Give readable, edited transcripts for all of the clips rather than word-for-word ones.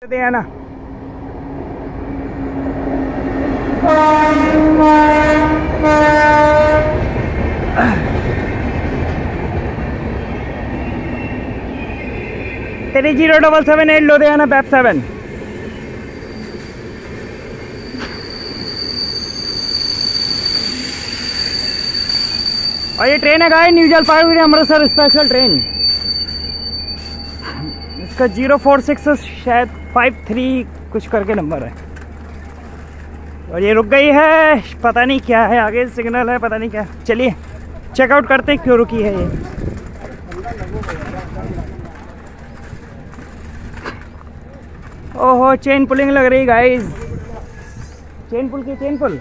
है ना। तेरी 0778 लुधियाना बैप 7। और ये ट्रेन है guys new Jalpaiguri Amritsar special train. इसका 046 शायद 53 कुछ करके नंबर है। और ये रुक गई है, पता नहीं क्या है, आगे सिग्नल है पता नहीं क्या। चलिए चेकआउट करते हैं क्यों रुकी है ये। ओहो चेन पुलिंग लग रही गाइस, चेन पुल की चेन पुल।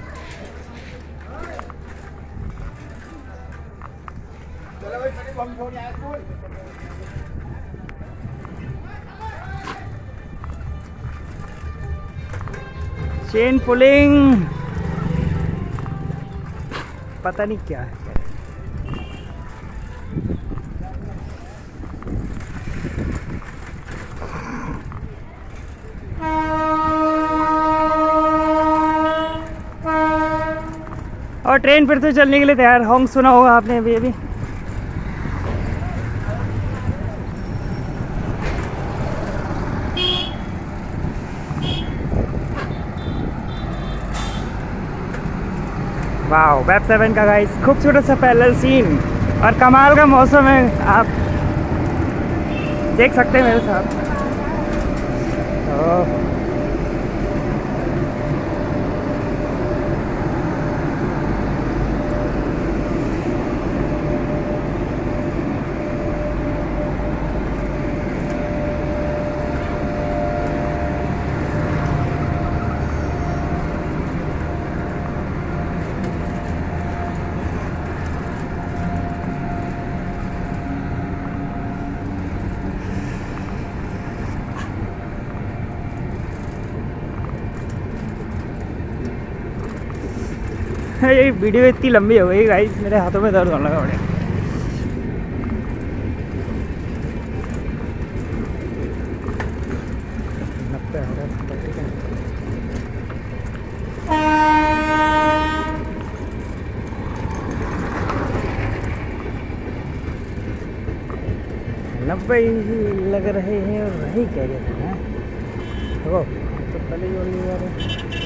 चेन पुलिंग पता नहीं क्या है। और ट्रेन फिर से चलने के लिए तैयार। हॉन्ग सुना होगा आपने अभी। वाह बैप 7 का गाइस खूबसूरत सा पैरेलल सीन और कमाल का मौसम है, आप देख सकते हैं मेरे साथ। ये वीडियो इतनी लंबी हो गई गाइस, मेरे हाथों में दर्द होने लगा बड़े। नब्बे लग रहे हैं और वही कह रहे थे ना देखो तो पहले जोड़ लिया।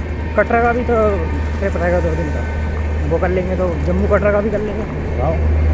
कटरा का भी तो ट्रिप रहेगा 2 दिन का, वो कर लेंगे तो जम्मू कटरा का भी कर लेंगे। वाह